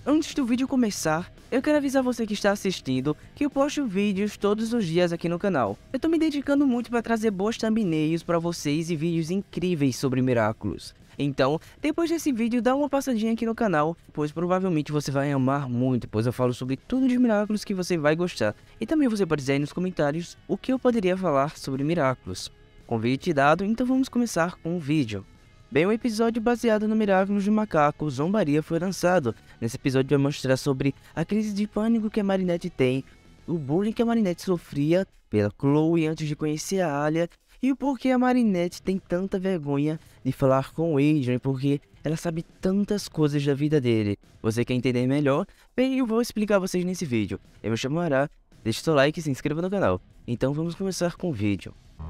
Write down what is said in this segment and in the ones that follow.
Antes do vídeo começar, eu quero avisar você que está assistindo que eu posto vídeos todos os dias aqui no canal. Eu tô me dedicando muito para trazer boas thumbnails para vocês e vídeos incríveis sobre Miraculous. Então, depois desse vídeo, dá uma passadinha aqui no canal, pois provavelmente você vai amar muito, pois eu falo sobre tudo de Miraculous que você vai gostar. E também você pode dizer aí nos comentários o que eu poderia falar sobre Miraculous. Convite dado, então vamos começar com o vídeo. Bem, um episódio baseado no Miraculous de Macaco, Zombaria, foi lançado. Nesse episódio vai mostrar sobre a crise de pânico que a Marinette tem, o bullying que a Marinette sofria pela Chloe antes de conhecer a Alia, e o porquê a Marinette tem tanta vergonha de falar com o Adrian, porque ela sabe tantas coisas da vida dele. Você quer entender melhor? Bem, eu vou explicar a vocês nesse vídeo. Eu me chamo Ará, deixe seu like e se inscreva no canal. Então vamos começar com o vídeo.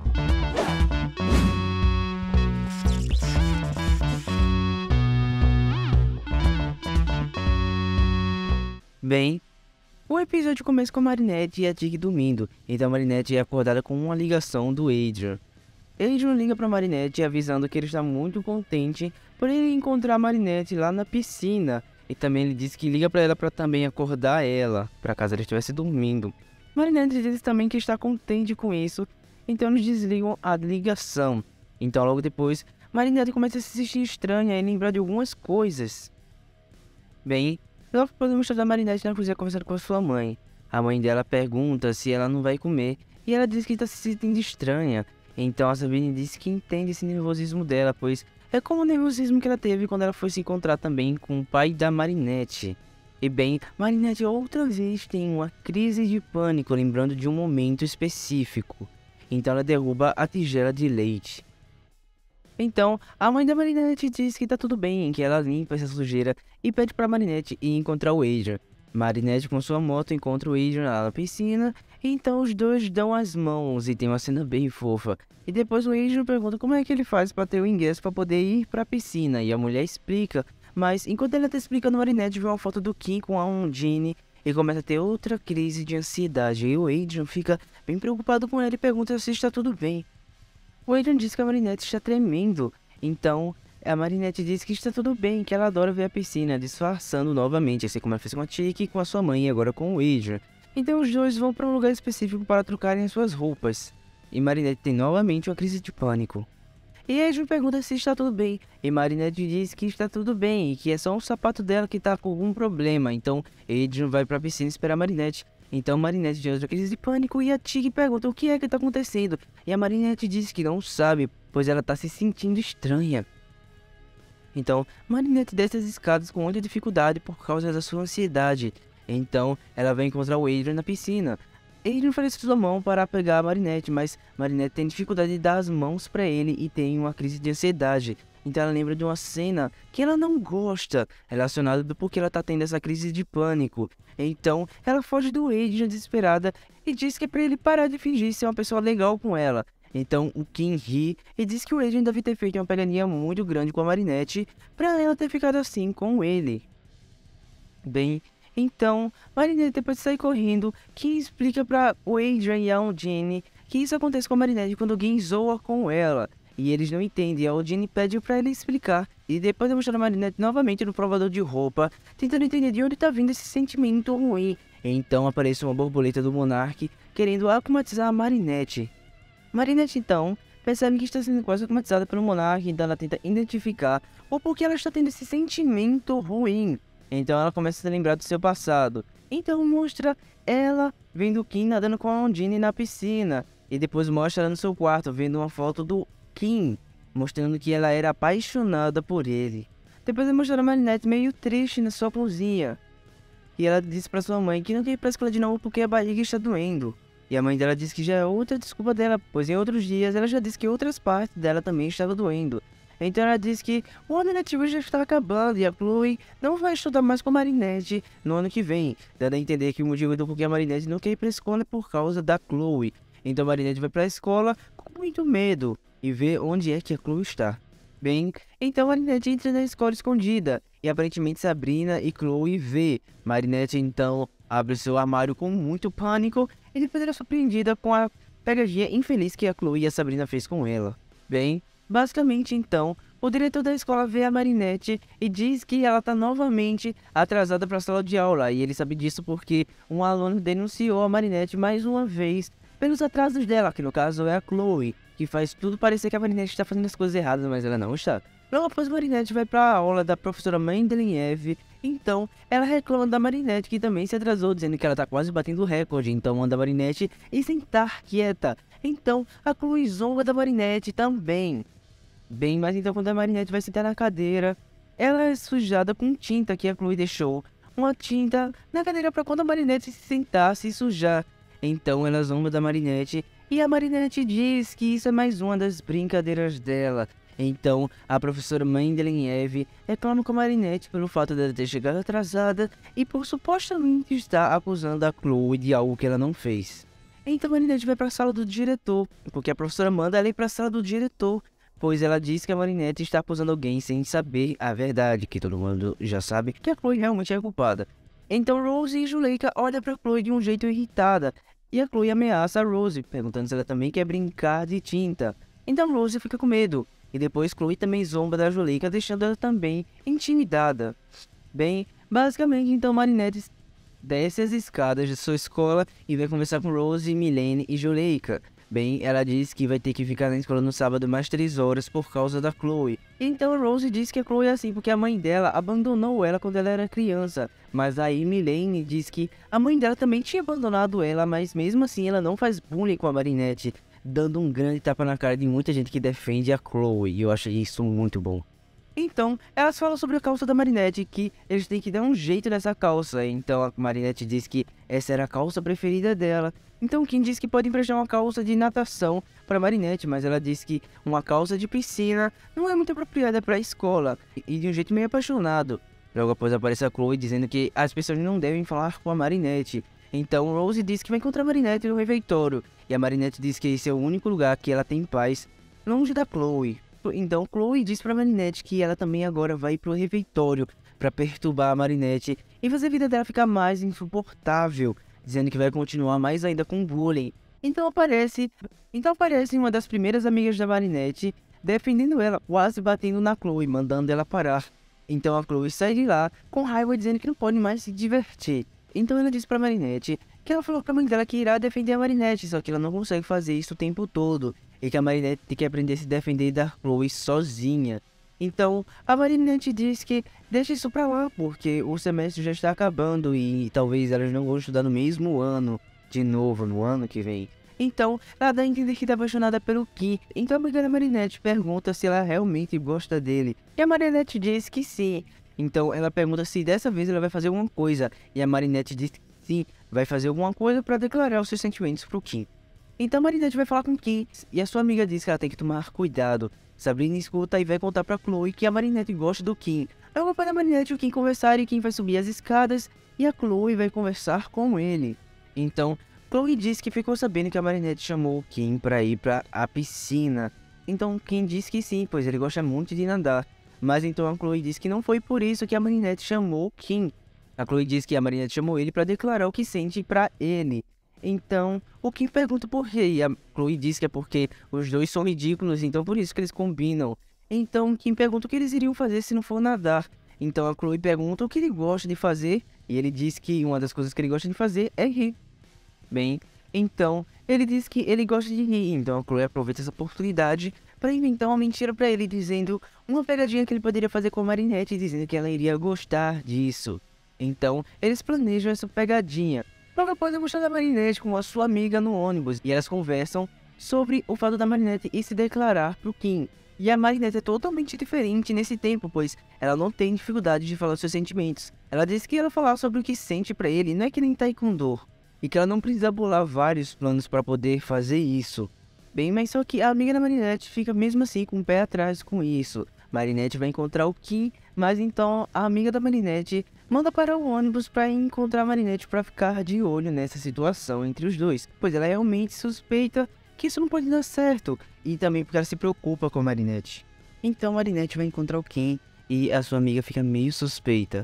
Bem, o episódio começa com a Marinette e a Tig dormindo, então a Marinette é acordada com uma ligação do Adrian. Adrian liga pra Marinette avisando que ele está muito contente por ele encontrar a Marinette lá na piscina, e também ele diz que liga pra ela pra também acordar ela, pra caso ela estivesse dormindo. Marinette diz também que está contente com isso, então eles desligam a ligação. Então logo depois, Marinette começa a se sentir estranha e lembrar de algumas coisas. Bem, logo podemos mostrar a Marinette na cozinha conversando com a sua mãe. A mãe dela pergunta se ela não vai comer e ela diz que está se sentindo estranha. Então a Sabine diz que entende esse nervosismo dela, pois é como o nervosismo que ela teve quando ela foi se encontrar também com o pai da Marinette. E bem, Marinette outra vez tem uma crise de pânico, lembrando de um momento específico. Então ela derruba a tigela de leite. Então, a mãe da Marinette diz que tá tudo bem, que ela limpa essa sujeira e pede pra Marinette ir encontrar o Adrian. Marinette com sua moto encontra o Adrian lá na piscina, e então os dois dão as mãos e tem uma cena bem fofa. E depois o Adrian pergunta como é que ele faz pra ter o ingresso pra poder ir pra piscina, e a mulher explica, mas enquanto ela tá explicando, Marinette vê uma foto do Kim com a Undine e começa a ter outra crise de ansiedade, e o Adrian fica bem preocupado com ela e pergunta se está tudo bem. O Adrian diz que a Marinette está tremendo, então a Marinette diz que está tudo bem, que ela adora ver a piscina, disfarçando novamente, assim como ela fez com a Tig, com a sua mãe e agora com o Adrian. Então os dois vão para um lugar específico para trocarem as suas roupas, e Marinette tem novamente uma crise de pânico. E Adrian pergunta se está tudo bem, e Marinette diz que está tudo bem, e que é só um sapato dela que está com algum problema, então Adrian vai para a piscina esperar Marinette. Então Marinette tem outra crise de pânico e a Tig pergunta o que é que está acontecendo. E a Marinette diz que não sabe, pois ela está se sentindo estranha. Então Marinette desce as escadas com muita dificuldade por causa da sua ansiedade. Então ela vai encontrar o Adrian na piscina. Adrian oferece sua mão para pegar a Marinette, mas Marinette tem dificuldade de dar as mãos para ele e tem uma crise de ansiedade. Então ela lembra de uma cena que ela não gosta, relacionada do porquê ela tá tendo essa crise de pânico. Então ela foge do Adrian desesperada e diz que é pra ele parar de fingir ser uma pessoa legal com ela. Então o Kim ri e diz que o Adrian deve ter feito uma pegadinha muito grande com a Marinette pra ela ter ficado assim com ele. Bem, então Marinette depois de sair correndo, Kim explica pra o Adrian e a Undine que isso acontece com a Marinette quando alguém zoa com ela. E eles não entendem, e a Undine pede pra ele explicar. E depois de mostrar a Marinette novamente no provador de roupa, tentando entender de onde tá vindo esse sentimento ruim. Então aparece uma borboleta do Monark, querendo akumatizar a Marinette. Marinette então percebe que está sendo quase akumatizada pelo Monark, então ela tenta identificar o porquê ela está tendo esse sentimento ruim. Então ela começa a lembrar do seu passado. Então mostra ela vendo o Kim nadando com a Undine na piscina. E depois mostra ela no seu quarto, vendo uma foto do Kim, mostrando que ela era apaixonada por ele. Depois mostra a Marinette meio triste na sua cozinha. E ela disse pra sua mãe que não quer ir pra escola de novo porque a barriga está doendo. E a mãe dela diz que já é outra desculpa dela, pois em outros dias ela já disse que outras partes dela também estavam doendo. Então ela diz que o ano letivo já está acabando e a Chloe não vai estudar mais com a Marinette no ano que vem, dando a entender que o motivo do porquê a Marinette não quer ir pra escola é por causa da Chloe. Então a Marinette vai pra escola com muito medo e vê onde é que a Chloe está. Bem, então Marinette entra na escola escondida e aparentemente Sabrina e Chloe vê. Marinette então abre seu armário com muito pânico e depois ela é surpreendida com a pegadinha infeliz que a Chloe e a Sabrina fez com ela. Bem, basicamente então, o diretor da escola vê a Marinette e diz que ela tá novamente atrasada para a sala de aula. E ele sabe disso porque um aluno denunciou a Marinette mais uma vez pelos atrasos dela, que no caso é a Chloe, que faz tudo parecer que a Marinette está fazendo as coisas erradas, mas ela não está. Logo após, Marinette vai para a aula da professora Mendeleev. Então, ela reclama da Marinette, que também se atrasou, dizendo que ela tá quase batendo o recorde. Então, manda a Marinette e sentar quieta. Então, a Chloe zomba da Marinette também. Bem, mas então quando a Marinette vai sentar na cadeira, ela é sujada com tinta que a Chloe deixou. Uma tinta na cadeira para quando a Marinette se sentar, se sujar. Então, ela zomba da Marinette e a Marinette diz que isso é mais uma das brincadeiras dela. Então, a professora Mendeleev reclama com a Marinette pelo fato dela ter chegado atrasada e por supostamente estar acusando a Chloe de algo que ela não fez. Então, a Marinette vai para a sala do diretor, porque a professora manda ela ir para a sala do diretor, pois ela diz que a Marinette está acusando alguém sem saber a verdade, que todo mundo já sabe que a Chloe realmente é a culpada. Então, Rose e Juleka olham para a Chloe de um jeito irritada, e a Chloe ameaça a Rose, perguntando se ela também quer brincar de tinta. Então, Rose fica com medo. E depois Chloe também zomba da Juleka, deixando ela também intimidada. Bem, basicamente então Marinette desce as escadas de sua escola e vai conversar com Rose, Milene e Juleka. Bem, ela diz que vai ter que ficar na escola no sábado mais 3 horas por causa da Chloe. Então Rose diz que a Chloe é assim porque a mãe dela abandonou ela quando ela era criança. Mas aí Milene diz que a mãe dela também tinha abandonado ela, mas mesmo assim ela não faz bullying com a Marinette, dando um grande tapa na cara de muita gente que defende a Chloe, e eu achei isso muito bom. Então, elas falam sobre a calça da Marinette, que eles têm que dar um jeito nessa calça. Então a Marinette diz que essa era a calça preferida dela. Então Kim diz que pode emprestar uma calça de natação para Marinette, mas ela diz que uma calça de piscina não é muito apropriada para a escola, e de um jeito meio apaixonado. Logo após aparece a Chloe dizendo que as pessoas não devem falar com a Marinette. Então Rose diz que vai encontrar a Marinette no refeitório, e a Marinette diz que esse é o único lugar que ela tem paz, longe da Chloe. Então Chloe diz pra Marinette que ela também agora vai pro refeitório pra perturbar a Marinette e fazer a vida dela ficar mais insuportável, dizendo que vai continuar mais ainda com bullying. Então aparece uma das primeiras amigas da Marinette, defendendo ela, quase batendo na Chloe, mandando ela parar. Então a Chloe sai de lá com raiva, dizendo que não pode mais se divertir. Então ela diz pra Marinette que ela falou pra mãe dela que irá defender a Marinette, só que ela não consegue fazer isso o tempo todo, e que a Marinette tem que aprender a se defender da Chloe sozinha. Então a Marinette diz que deixa isso pra lá, porque o semestre já está acabando e talvez elas não vão estudar no mesmo ano, de novo, no ano que vem. Então ela dá a entender que está apaixonada pelo Kim. Então a amiga da Marinette pergunta se ela realmente gosta dele, e a Marinette diz que sim. Então ela pergunta se dessa vez ela vai fazer alguma coisa, e a Marinette diz que sim, vai fazer alguma coisa para declarar os seus sentimentos pro Kim. Então a Marinette vai falar com Kim, e a sua amiga diz que ela tem que tomar cuidado. Sabrina escuta e vai contar pra Chloe que a Marinette gosta do Kim. Logo para a Marinette e o Kim conversar, e Kim vai subir as escadas e a Chloe vai conversar com ele. Então Chloe diz que ficou sabendo que a Marinette chamou o Kim para ir para a piscina. Então Kim diz que sim, pois ele gosta muito de nadar. Mas então a Chloe diz que não foi por isso que a Marinette chamou Kim. A Chloe diz que a Marinette chamou ele para declarar o que sente para ele. Então o Kim pergunta por quê, e a Chloe diz que é porque os dois são ridículos, então por isso que eles combinam. Então Kim pergunta o que eles iriam fazer se não for nadar. Então a Chloe pergunta o que ele gosta de fazer, e ele diz que uma das coisas que ele gosta de fazer é rir. Bem, então ele diz que ele gosta de rir, então a Chloe aproveita essa oportunidade para inventar uma mentira para ele, dizendo uma pegadinha que ele poderia fazer com a Marinette, dizendo que ela iria gostar disso. Então eles planejam essa pegadinha. Logo após a mostrar da Marinette com a sua amiga no ônibus, e elas conversam sobre o fato da Marinette ir se declarar pro Kim. E a Marinette é totalmente diferente nesse tempo, pois ela não tem dificuldade de falar seus sentimentos. Ela diz que ela falar sobre o que sente pra ele não é que nem taekwondo, e que ela não precisa bolar vários planos para poder fazer isso. Bem, mas só que a amiga da Marinette fica mesmo assim com o pé atrás com isso. Marinette vai encontrar o Kim, mas então a amiga da Marinette manda parar o ônibus para encontrar a Marinette para ficar de olho nessa situação entre os dois, pois ela realmente suspeita que isso não pode dar certo, e também porque ela se preocupa com a Marinette. Então Marinette vai encontrar o Kim e a sua amiga fica meio suspeita.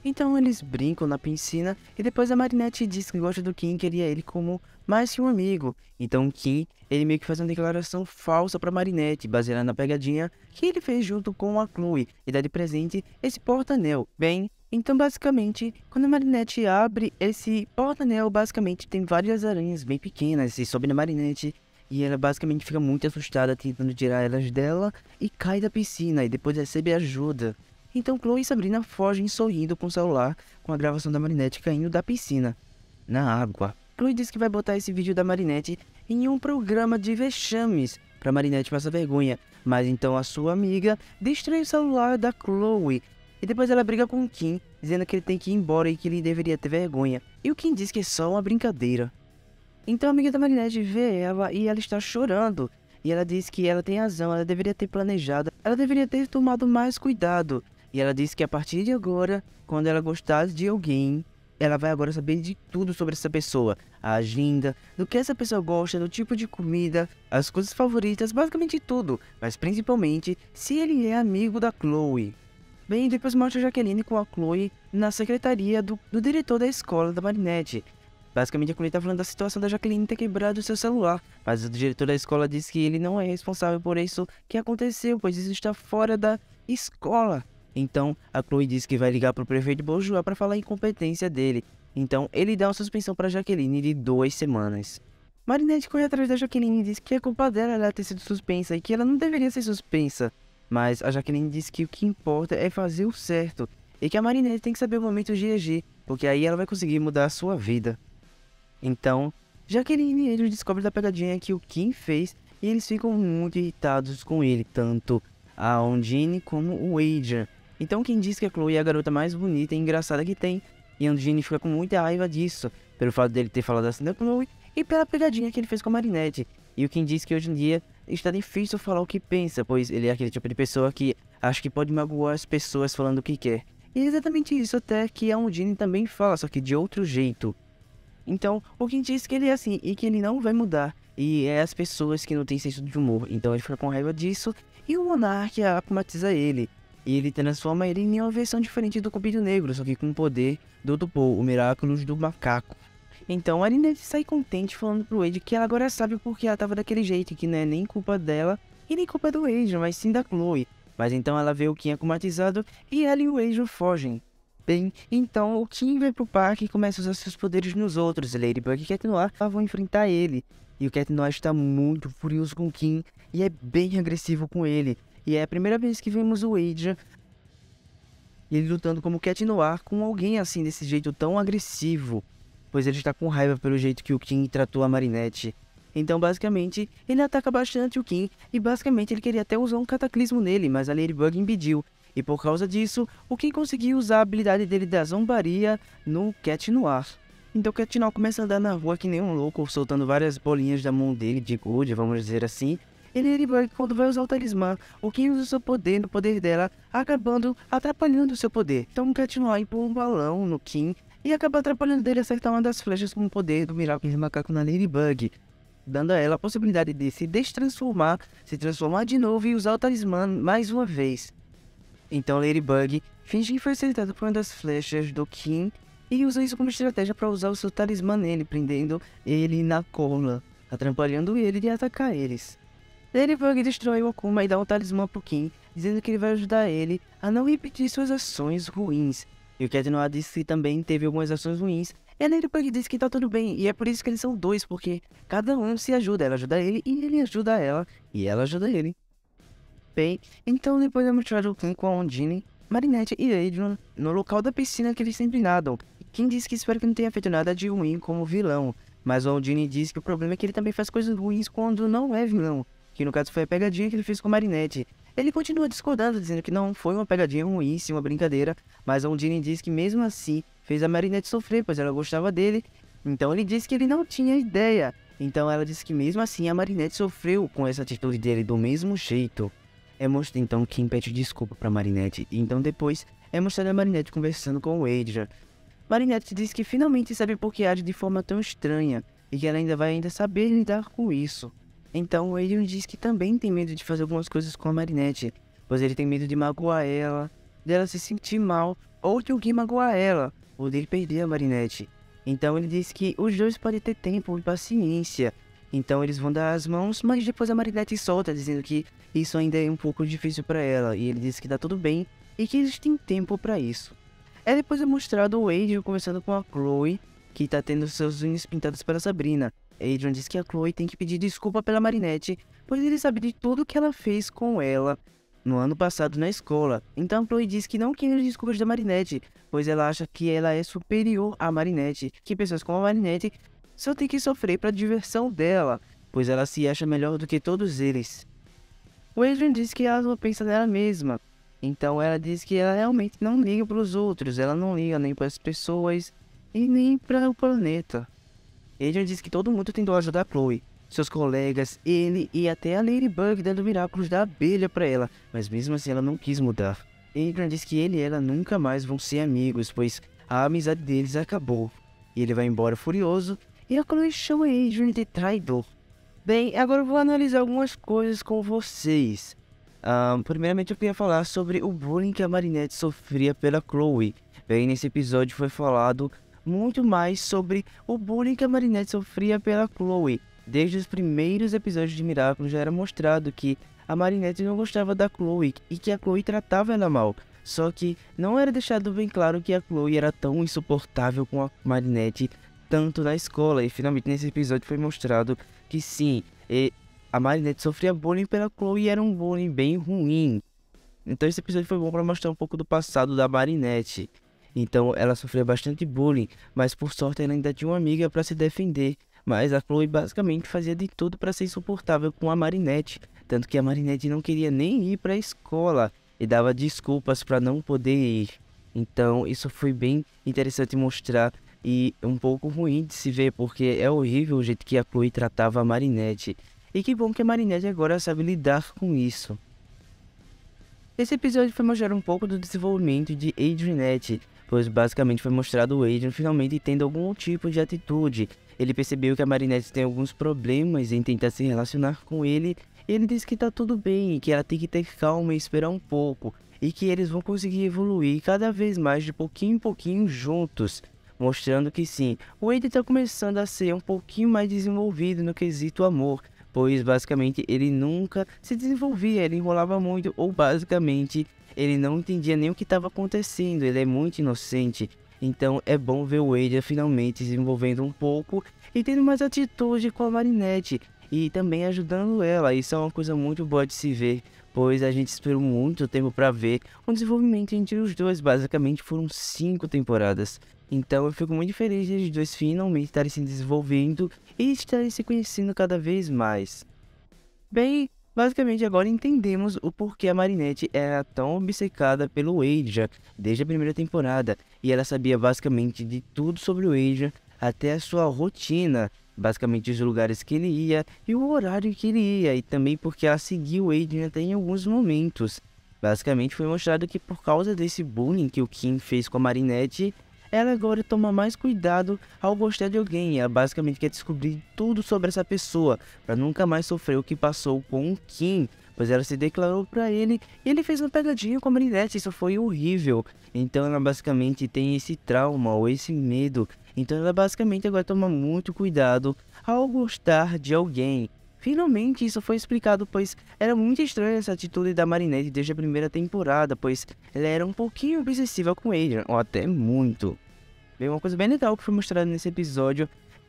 Então eles brincam na piscina e depois a Marinette diz que gosta do Kim e queria ele como mais que um amigo. Então o Kim, ele meio que faz uma declaração falsa pra Marinette, baseada na pegadinha que ele fez junto com a Chloe e dá de presente esse porta-anel. Bem, então basicamente, quando a Marinette abre esse porta-anel, basicamente tem várias aranhas bem pequenas e sobe na Marinette. E ela basicamente fica muito assustada tentando tirar elas dela e cai da piscina e depois recebe ajuda. Então Chloe e Sabrina fogem sorrindo com o celular com a gravação da Marinette caindo da piscina, na água. Chloe diz que vai botar esse vídeo da Marinette em um programa de vexames pra Marinette passar vergonha. Mas então a sua amiga destrói o celular da Chloe. E depois ela briga com o Kim, dizendo que ele tem que ir embora e que ele deveria ter vergonha. E o Kim diz que é só uma brincadeira. Então a amiga da Marinette vê ela e ela está chorando. E ela diz que ela tem razão, ela deveria ter planejado, ela deveria ter tomado mais cuidado. E ela diz que a partir de agora, quando ela gostar de alguém, ela vai agora saber de tudo sobre essa pessoa. A agenda, do que essa pessoa gosta, do tipo de comida, as coisas favoritas, basicamente tudo. Mas principalmente, se ele é amigo da Chloe. Bem, depois mostra a Jaqueline com a Chloe na secretaria do diretor da escola da Marinette. Basicamente a Chloe tá falando da situação da Jaqueline ter quebrado o seu celular. Mas o diretor da escola diz que ele não é responsável por isso que aconteceu, pois isso está fora da escola. Então, a Chloe diz que vai ligar pro prefeito Bourgeois para falar a incompetência dele. Então, ele dá uma suspensão para Jaqueline de 2 semanas. Marinette corre atrás da Jaqueline e diz que é culpa dela ela ter sido suspensa e que ela não deveria ser suspensa. Mas a Jaqueline diz que o que importa é fazer o certo e que a Marinette tem que saber o momento de agir, porque aí ela vai conseguir mudar a sua vida. Então, Jaqueline e eles descobrem da pegadinha que o Kim fez e eles ficam muito irritados com ele, tanto a Undine como o Adrian. Então quem diz que a Chloe é a garota mais bonita e engraçada que tem, e a Undine fica com muita raiva disso, pelo fato dele ter falado assim da Chloe e pela pegadinha que ele fez com a Marinette. E o Kim diz que hoje em dia está difícil falar o que pensa, pois ele é aquele tipo de pessoa que acha que pode magoar as pessoas falando o que quer. E é exatamente isso até que a Undine também fala, só que de outro jeito. Então, o Kim diz que ele é assim e que ele não vai mudar. E é as pessoas que não têm senso de humor. Então ele fica com raiva disso e o Monark aclimatiza ele. E ele transforma ele em uma versão diferente do Cupido Negro, só que com o poder do Tupou, o Miraculous do Macaco. Então a Marinette sai contente falando pro Wade que ela agora sabe porque ela tava daquele jeito, que não é nem culpa dela e nem culpa do Wade, mas sim da Chloe. Mas então ela vê o Kim akumatizado e ela e o Wade fogem. Bem, então o Kim vai pro parque e começa a usar seus poderes nos outros. Ladybug e Cat Noir vão enfrentar ele. E o Cat Noir está muito furioso com o Kim e é bem agressivo com ele. E é a primeira vez que vemos o Adrian, ele lutando como Cat Noir com alguém assim, desse jeito tão agressivo. Pois ele está com raiva pelo jeito que o Kim tratou a Marinette. Então basicamente, ele ataca bastante o Kim e basicamente ele queria até usar um cataclismo nele, mas a Ladybug impediu. E por causa disso, o Kim conseguiu usar a habilidade dele da zombaria no Cat Noir. Então o Cat Noir começa a andar na rua que nem um louco, soltando várias bolinhas da mão dele de gude, vamos dizer assim. E Ladybug, quando vai usar o talismã, o Kim usa o seu poder no poder dela, acabando atrapalhando o seu poder. Então o Cat Noir empurra um balão no Kim e acaba atrapalhando dele acertar uma das flechas com o poder do Miraculous do Macaco na Ladybug, dando a ela a possibilidade de se destransformar, se transformar de novo e usar o talismã mais uma vez. Então Ladybug finge que foi acertada por uma das flechas do Kim e usa isso como estratégia para usar o seu talismã nele, prendendo ele na cola, atrapalhando ele de atacar eles. Ladybug destrói o Akuma e dá um talismã pro Kim, dizendo que ele vai ajudar ele a não repetir suas ações ruins. E o Cat Noir disse que também teve algumas ações ruins, e a Ladybug disse que tá tudo bem, e é por isso que eles são dois, porque cada um se ajuda, ela ajuda ele e ele ajuda ela, e ela ajuda ele. Bem, então depois é mostrado o Kim com a Undine, Marinette e Adrian no local da piscina que eles sempre nadam. Kim diz que espera que não tenha feito nada de ruim como vilão, mas a Undine diz que o problema é que ele também faz coisas ruins quando não é vilão, que no caso foi a pegadinha que ele fez com a Marinette. Ele continua discordando, dizendo que não foi uma pegadinha ruim, sim uma brincadeira, mas a Undine diz que mesmo assim fez a Marinette sofrer, pois ela gostava dele, então ele disse que ele não tinha ideia. Então ela disse que mesmo assim a Marinette sofreu com essa atitude dele do mesmo jeito. É mostrado então que Kim pede desculpa pra Marinette, e então depois é mostrado a Marinette conversando com o Adrian. Marinette diz que finalmente sabe por que age de forma tão estranha, e que ela ainda vai saber lidar com isso. Então o Adrian diz que também tem medo de fazer algumas coisas com a Marinette, pois ele tem medo de magoar ela, dela se sentir mal ou de alguém magoar ela, ou dele perder a Marinette. Então ele diz que os dois podem ter tempo e paciência. Então eles vão dar as mãos, mas depois a Marinette solta, dizendo que isso ainda é um pouco difícil para ela. E ele diz que tá tudo bem e que eles têm tempo para isso. Depois é mostrado o Adrian conversando com a Chloe, que tá tendo seus unhas pintadas pela Sabrina. Adrian diz que a Chloe tem que pedir desculpa pela Marinette, pois ele sabe de tudo que ela fez com ela no ano passado na escola. Então a Chloe diz que não quer as desculpas da Marinette, pois ela acha que ela é superior à Marinette, que pessoas como a Marinette só tem que sofrer para diversão dela, pois ela se acha melhor do que todos eles. O Adrian diz que ela não pensa nela mesma, então ela diz que ela realmente não liga para os outros, ela não liga nem para as pessoas e nem para o planeta. Adrian diz que todo mundo tentou ajudar a Chloe, seus colegas, ele e até a Ladybug dando Miraculous da abelha para ela, mas mesmo assim ela não quis mudar. Adrian diz que ele e ela nunca mais vão ser amigos, pois a amizade deles acabou. E ele vai embora furioso, e a Chloe chama Adrian de traidor. Bem, agora eu vou analisar algumas coisas com vocês. Primeiramente eu queria falar sobre o bullying que a Marinette sofria pela Chloe. Bem, nesse episódio foi falado muito mais sobre o bullying que a Marinette sofria pela Chloe. Desde os primeiros episódios de Miraculous já era mostrado que a Marinette não gostava da Chloe e que a Chloe tratava ela mal. Só que não era deixado bem claro que a Chloe era tão insuportável com a Marinette, tanto na escola. E finalmente nesse episódio foi mostrado que sim, a Marinette sofria bullying pela Chloe e era um bullying bem ruim. Então esse episódio foi bom para mostrar um pouco do passado da Marinette. Então ela sofria bastante bullying, mas por sorte ela ainda tinha uma amiga para se defender. Mas a Chloe basicamente fazia de tudo para ser insuportável com a Marinette, tanto que a Marinette não queria nem ir para a escola e dava desculpas para não poder ir. Então isso foi bem interessante mostrar e um pouco ruim de se ver, porque é horrível o jeito que a Chloe tratava a Marinette. E que bom que a Marinette agora sabe lidar com isso. Esse episódio foi mostrar um pouco do desenvolvimento de Adrianette, pois basicamente foi mostrado o Adrian finalmente tendo algum tipo de atitude. Ele percebeu que a Marinette tem alguns problemas em tentar se relacionar com ele, e ele disse que tá tudo bem, que ela tem que ter calma e esperar um pouco, e que eles vão conseguir evoluir cada vez mais de pouquinho em pouquinho juntos, mostrando que sim, o Adrian tá começando a ser um pouquinho mais desenvolvido no quesito amor, pois basicamente ele nunca se desenvolvia, ele enrolava muito, ou basicamente ele não entendia nem o que estava acontecendo, ele é muito inocente. Então é bom ver o Adrian finalmente se desenvolvendo um pouco e tendo mais atitude com a Marinette e também ajudando ela. Isso é uma coisa muito boa de se ver, pois a gente esperou muito tempo para ver um desenvolvimento entre os dois. Basicamente foram 5 temporadas. Então eu fico muito feliz de os dois finalmente estarem se desenvolvendo e estarem se conhecendo cada vez mais. Bem, basicamente agora entendemos o porquê a Marinette era tão obcecada pelo Adrian desde a primeira temporada, e ela sabia basicamente de tudo sobre o Adrian, até a sua rotina, basicamente os lugares que ele ia e o horário que ele ia, e também porque ela seguiu o Adrian até em alguns momentos. Basicamente foi mostrado que por causa desse bullying que o Kim fez com a Marinette, ela agora toma mais cuidado ao gostar de alguém. Ela basicamente quer descobrir tudo sobre essa pessoa, para nunca mais sofrer o que passou com o Kim, pois ela se declarou para ele e ele fez uma pegadinha com a Marinette. Isso foi horrível. Então ela basicamente tem esse trauma ou esse medo. Então ela basicamente agora toma muito cuidado ao gostar de alguém. Finalmente isso foi explicado, pois era muito estranha essa atitude da Marinette desde a primeira temporada, pois ela era um pouquinho obsessiva com Adrian, ou até muito. Bem, uma coisa bem legal que foi mostrada nesse episódio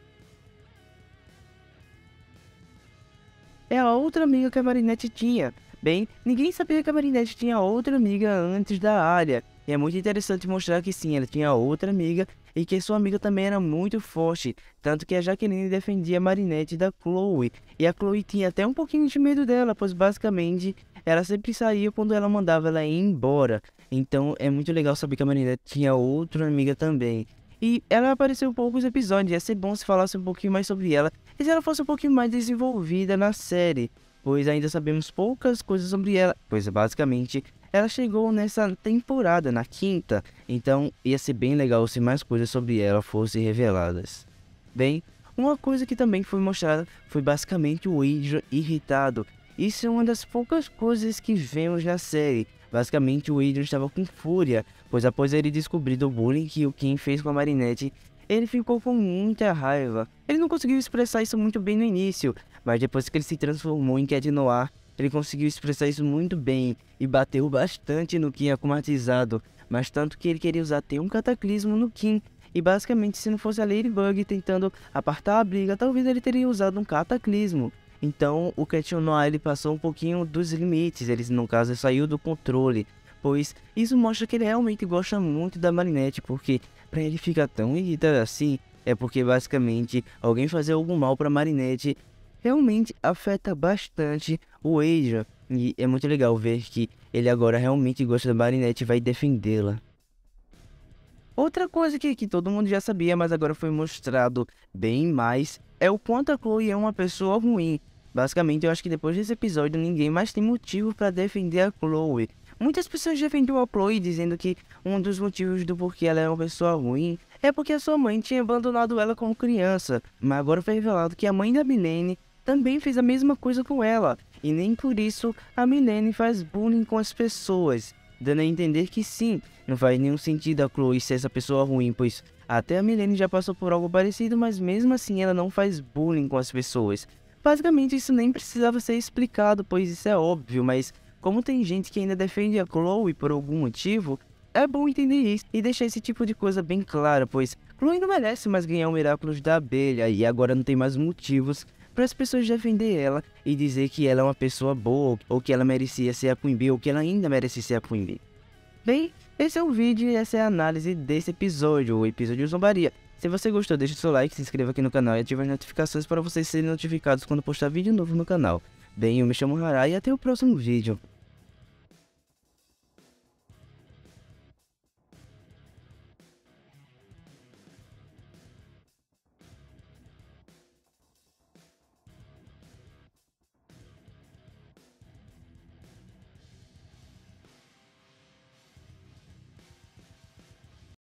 é a outra amiga que a Marinette tinha. Bem, ninguém sabia que a Marinette tinha outra amiga antes da área. E é muito interessante mostrar que sim, ela tinha outra amiga e que sua amiga também era muito forte. Tanto que a Jaqueline defendia a Marinette da Chloe. E a Chloe tinha até um pouquinho de medo dela, pois basicamente ela sempre saía quando ela mandava ela ir embora. Então é muito legal saber que a Marinette tinha outra amiga também. E ela apareceu em poucos episódios, ia ser bom se falasse um pouquinho mais sobre ela e se ela fosse um pouquinho mais desenvolvida na série, pois ainda sabemos poucas coisas sobre ela, pois basicamente ela chegou nessa temporada, na 5ª, então ia ser bem legal se mais coisas sobre ela fossem reveladas. Bem, uma coisa que também foi mostrada foi basicamente o Adrian irritado. Isso é uma das poucas coisas que vemos na série, Basicamente, o Adrian estava com fúria, pois após ele descobrir do bullying que o Kim fez com a Marinette, ele ficou com muita raiva. Ele não conseguiu expressar isso muito bem no início, mas depois que ele se transformou em Cat Noir, ele conseguiu expressar isso muito bem e bateu bastante no Kim akumatizado, mas tanto que ele queria usar até um cataclismo no Kim. E basicamente, se não fosse a Ladybug tentando apartar a briga, talvez ele teria usado um cataclismo. Então o Cat Noir ele passou um pouquinho dos limites, ele no caso saiu do controle, pois isso mostra que ele realmente gosta muito da Marinette, porque para ele ficar tão irritado assim, é porque basicamente alguém fazer algum mal para Marinette realmente afeta bastante o Adrian. E é muito legal ver que ele agora realmente gosta da Marinette e vai defendê-la. Outra coisa que todo mundo já sabia, mas agora foi mostrado bem mais, é o quanto a Chloe é uma pessoa ruim. Basicamente, eu acho que depois desse episódio, ninguém mais tem motivo para defender a Chloe. Muitas pessoas defendiam a Chloe dizendo que um dos motivos do porquê ela é uma pessoa ruim é porque a sua mãe tinha abandonado ela como criança. Mas agora foi revelado que a mãe da Milene também fez a mesma coisa com ela. E nem por isso a Milene faz bullying com as pessoas, dando a entender que sim, não faz nenhum sentido a Chloe ser essa pessoa ruim, pois até a Milene já passou por algo parecido, mas mesmo assim ela não faz bullying com as pessoas. Basicamente isso nem precisava ser explicado, pois isso é óbvio, mas como tem gente que ainda defende a Chloe por algum motivo, é bom entender isso e deixar esse tipo de coisa bem clara, pois Chloe não merece mais ganhar o Miraculous da Abelha e agora não tem mais motivos para as pessoas defender ela e dizer que ela é uma pessoa boa, ou que ela merecia ser a Queen Bee, ou que ela ainda merece ser a Queen Bee. Bem, esse é o vídeo e essa é a análise desse episódio, o episódio de Zombaria. Se você gostou, deixe seu like, se inscreva aqui no canal e ative as notificações para vocês serem notificados quando postar vídeo novo no canal. Bem, eu me chamo Harai e até o próximo vídeo.